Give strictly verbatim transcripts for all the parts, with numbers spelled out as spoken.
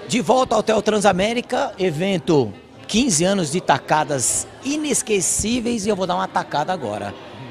De volta ao Hotel Transamérica, evento quinze anos de tacadas inesquecíveis e eu vou dar uma tacada agora.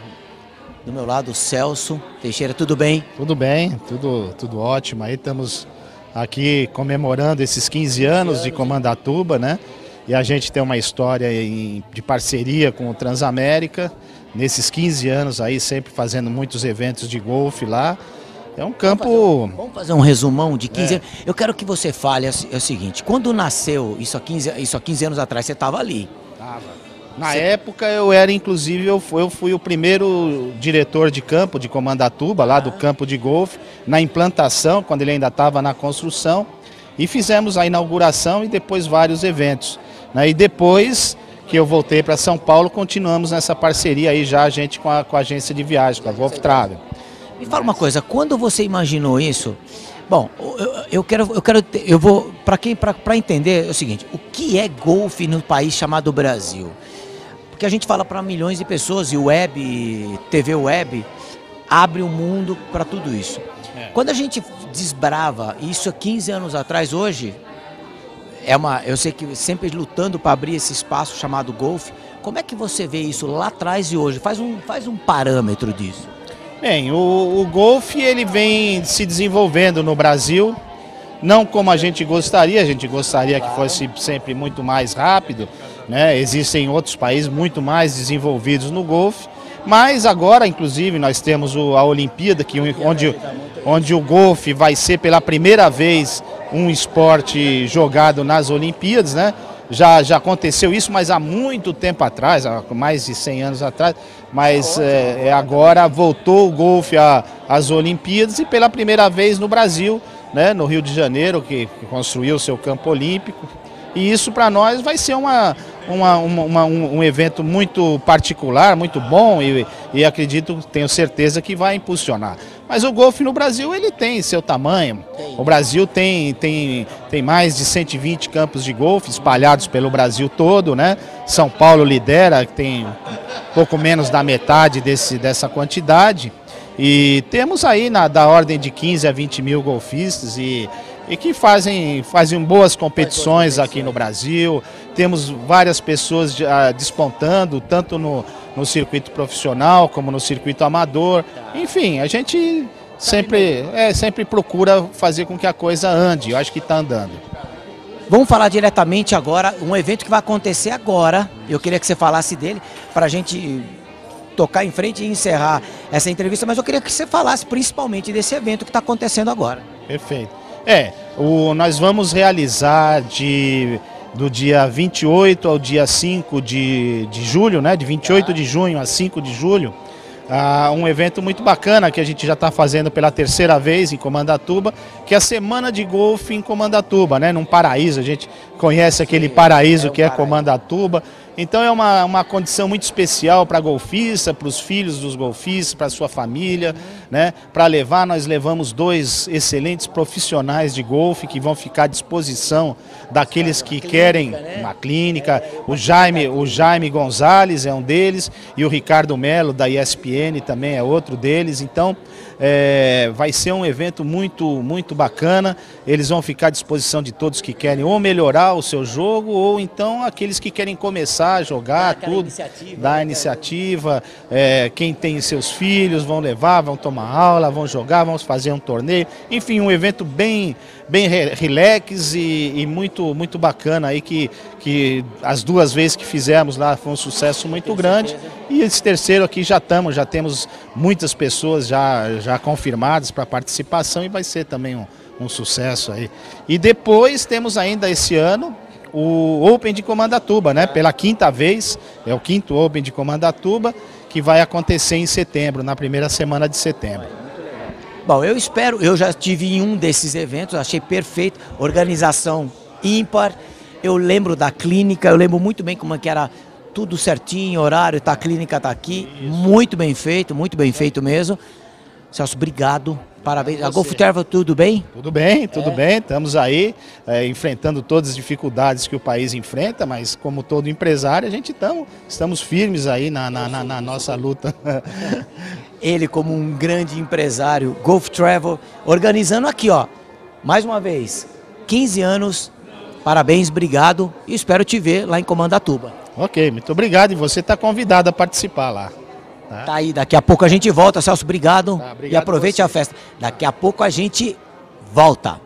Do meu lado, Celso Teixeira, tudo bem? Tudo bem, tudo, tudo ótimo. Aí estamos aqui comemorando esses quinze anos de Comandatuba, né? E a gente tem uma história em, de parceria com o Transamérica, nesses quinze anos aí, sempre fazendo muitos eventos de golfe lá. É um campo... Vamos fazer, vamos fazer um resumão de quinze é. anos. Eu quero que você fale é o seguinte, quando nasceu, isso há quinze, isso há quinze anos atrás, você estava ali. Tava. Na você... época eu era, inclusive, eu fui, eu fui o primeiro diretor de campo de Comandatuba, lá ah. do campo de golfe, na implantação, quando ele ainda estava na construção. E fizemos a inauguração e depois vários eventos. Né? E depois que eu voltei para São Paulo, continuamos nessa parceria aí já a gente com a, com a agência de viagem, com a Golf Travel. Me fala uma coisa, quando você imaginou isso? Bom, eu, eu quero, eu quero, eu vou, para quem, para entender é o seguinte, o que é golfe no país chamado Brasil? Porque a gente fala para milhões de pessoas e o web, T V web, abre o mundo para tudo isso. É. Quando a gente desbrava isso há quinze anos atrás, hoje, é uma, eu sei que sempre lutando para abrir esse espaço chamado golfe, como é que você vê isso lá atrás e hoje? Faz um, faz um parâmetro disso. Bem, o, o golfe ele vem se desenvolvendo no Brasil, não como a gente gostaria, a gente gostaria que fosse sempre muito mais rápido, né? Existem outros países muito mais desenvolvidos no golfe, mas agora, inclusive, nós temos o, a Olimpíada, que, onde, onde o golfe vai ser pela primeira vez um esporte jogado nas Olimpíadas, né? Já, já aconteceu isso, mas há muito tempo atrás, há mais de cem anos atrás, mas é, agora voltou o golfe às Olimpíadas e pela primeira vez no Brasil, né, no Rio de Janeiro, que construiu o seu campo olímpico. E isso para nós vai ser uma, uma, uma, uma, um, um evento muito particular, muito bom e, e acredito, tenho certeza que vai impulsionar. Mas o golfe no Brasil ele tem seu tamanho. O Brasil tem, tem, tem mais de cento e vinte campos de golfe espalhados pelo Brasil todo, né? São Paulo lidera, tem pouco menos da metade desse, dessa quantidade. E temos aí na, da ordem de quinze a vinte mil golfistas e, e que fazem, fazem boas competições aqui no Brasil. Temos várias pessoas uh, despontando, tanto no, no circuito profissional como no circuito amador. Enfim, a gente sempre, é, sempre procura fazer com que a coisa ande. Eu acho que está andando. Vamos falar diretamente agora, um evento que vai acontecer agora. Eu queria que você falasse dele para a gente tocar em frente e encerrar essa entrevista, mas eu queria que você falasse principalmente desse evento que está acontecendo agora. Perfeito. É, o, nós vamos realizar de, do dia vinte e oito ao dia cinco de, de julho, né, de vinte e oito de junho a cinco de julho, uh, um evento muito bacana que a gente já está fazendo pela terceira vez em Comandatuba, que é a Semana de Golfe em Comandatuba, né, num paraíso. A gente conhece aquele paraíso que é Comandatuba. Então é uma, uma condição muito especial para golfista, para os filhos dos golfistas, para a sua família, né? Para levar, nós levamos dois excelentes profissionais de golfe que vão ficar à disposição daqueles que querem uma clínica. O Jaime, o Jaime Gonzalez é um deles e o Ricardo Melo da E S P N também é outro deles. Então é, vai ser um evento muito, muito bacana. Eles vão ficar à disposição de todos que querem ou melhorar o seu jogo ou então aqueles que querem começar a jogar, tudo, iniciativa, dar iniciativa, é, quem tem seus filhos vão levar, vão tomar aula, vão jogar, vamos fazer um torneio, enfim, um evento bem, bem relax e, e muito, muito bacana aí que, que as duas vezes que fizemos lá foi um sucesso muito grande e esse terceiro aqui já estamos, já temos muitas pessoas já, já confirmadas para participação e vai ser também um, um sucesso aí. E depois temos ainda esse ano o Open de Comandatuba, né? Pela quinta vez, é o quinto Open de Comandatuba, que vai acontecer em setembro, na primeira semana de setembro. Bom, eu espero, eu já estive em um desses eventos, achei perfeito, organização ímpar, eu lembro da clínica, eu lembro muito bem como é que era tudo certinho, horário, tá, a clínica está aqui, muito bem feito, muito bem feito mesmo. Celso, obrigado. Parabéns. A Golf Travel, tudo bem? Tudo bem, tudo é. bem. Estamos aí é, enfrentando todas as dificuldades que o país enfrenta, mas como todo empresário, a gente tamo, estamos firmes aí na, na, na, na nossa luta. Ele como um grande empresário, Golf Travel, organizando aqui, ó, mais uma vez, quinze anos, parabéns, obrigado e espero te ver lá em Comandatuba. Ok, muito obrigado e você está convidado a participar lá. Tá? Tá aí, daqui a pouco a gente volta, Celso, obrigado, tá, obrigado e aproveite a festa. Daqui a pouco a gente volta.